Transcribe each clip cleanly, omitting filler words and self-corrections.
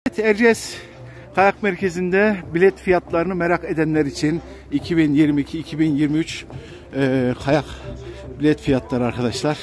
Evet, Erciyes Kayak Merkezi'nde bilet fiyatlarını merak edenler için 2022-2023 kayak bilet fiyatları arkadaşlar.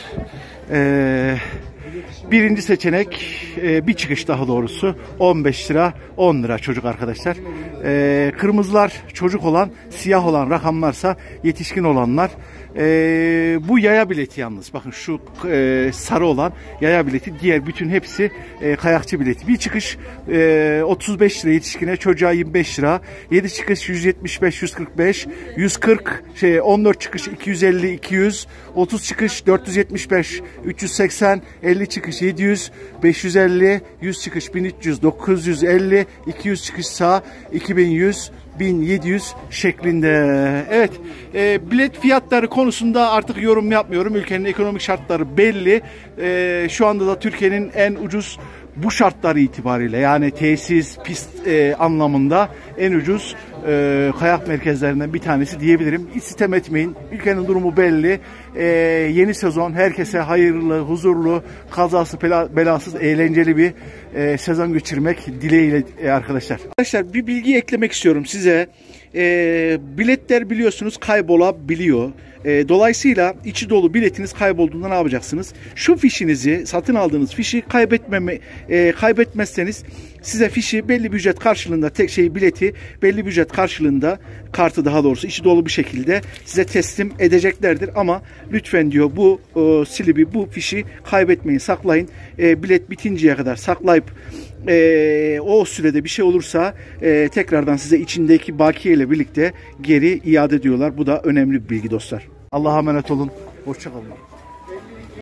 Birinci seçenek bir çıkış, daha doğrusu 15 lira 10 lira çocuk arkadaşlar. Kırmızılar çocuk olan, siyah olan rakamlarsa yetişkin olanlar. Bu yaya bileti yalnız. Bakın şu sarı olan yaya bileti. Diğer bütün hepsi kayakçı bileti. Bir çıkış 35 lira yetişkine, çocuğa 25 lira. 7 çıkış 175, 145, 140, 14 çıkış 250, 200, 30 çıkış 475, 380, 50 çıkış 700, 550, 100 çıkış 1300, 950, 200 çıkışsa 2100, 1700 şeklinde. Evet, bilet fiyatları konusunda artık yorum yapmıyorum. Ülkenin ekonomik şartları belli. Şu anda da Türkiye'nin en ucuz bu şartlar itibariyle, yani tesis, pist anlamında en ucuz kayak merkezlerinden bir tanesi diyebilirim. Hiç sitem etmeyin. Ülkenin durumu belli. Yeni sezon herkese hayırlı, huzurlu, kazası belasız, eğlenceli bir sezon geçirmek dileğiyle arkadaşlar. Arkadaşlar, bir bilgi eklemek istiyorum size. Biletler biliyorsunuz kaybolabiliyor. Dolayısıyla içi dolu biletiniz kaybolduğunda ne yapacaksınız? Şu fişinizi, satın aldığınız fişi kaybetmezseniz size fişi belli bir ücret karşılığında, bileti belli bir ücret karşılığında, kartı daha doğrusu içi dolu bir şekilde size teslim edeceklerdir. Ama lütfen diyor, bu slibi, bu fişi kaybetmeyin, saklayın. Bilet bitinceye kadar saklayıp o sürede bir şey olursa tekrardan size içindeki bakiye ile birlikte geri iade ediyorlar. Bu da önemli bir bilgi dostlar. Allah'a emanet olun. Hoşça kalın.